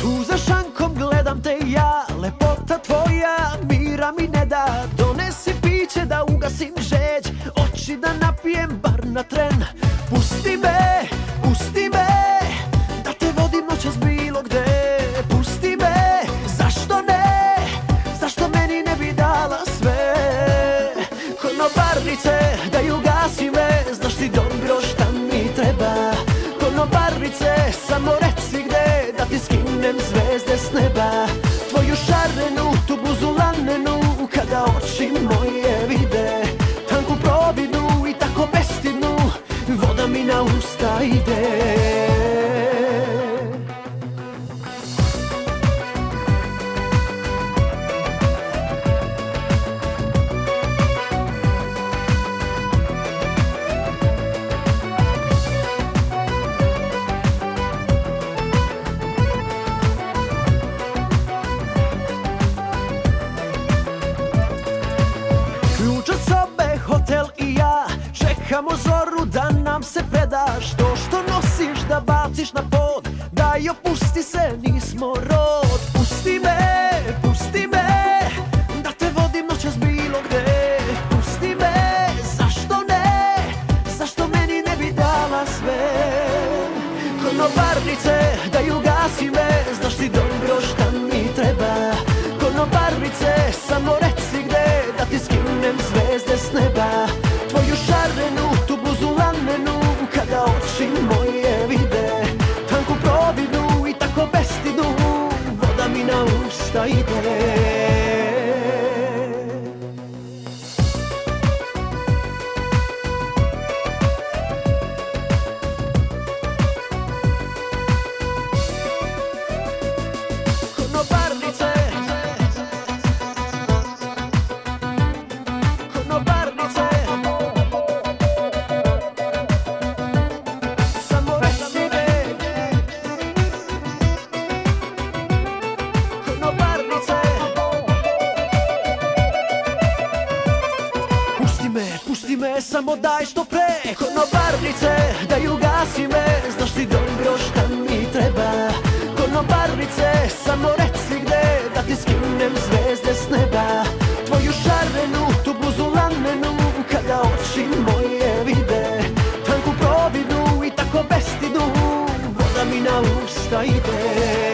Tu za šankom gledam te ja, lepota tvoja mira mi ne da. Donesi piće da ugasim žeđ, oči da napijem bar na tren. Pusti me, da te vodim noćas bilo gde. Pusti me, zašto ne, zašto meni ne bi dala sve. Konobarnice, da ju gasi me, znaš ti dobro šta mi treba. Konobarnice, samo reci gde, da ti skinem zvezde s neba. Tvoju šarenu, tu bluzu lanenu, kada oči moje vide. Tanku probinu i tako bestidnu, voda mi na usta ide. Ključ od sobe, hotel i ja, čekamo zoru da nam se predaš. To što nosiš da baciš na pod, daj opusti se, nismo rod. Pusti me, da te vodim noćas bilo gde. Pusti me, zašto ne, zašto meni ne bi dala sve. Konobarnice, da ju gasi me, znaš ti dobro šta mi treba. Konobarnice, samo reci gde, da ti skinem zvezde s neba. Tvoju šarenu, tu bluzu lanenu, kada oči moje vide. Tanku probinu i tako bestidnu, voda mi na usta ide. Konobarnice, konobarnice, samo reci gde. Konobarnice, pusti me, samo daj što pre. Konobarnice, da ju gasi me, znaš ti dobro šta mi treba. Konobarnice, samo reci gde, da ti skinem zvezde s neba. Tvoju šarenu, tu bluzu lanenu, kada oči moje vide. Tanku probinu i tako bestidnu, voda mi na usta ide.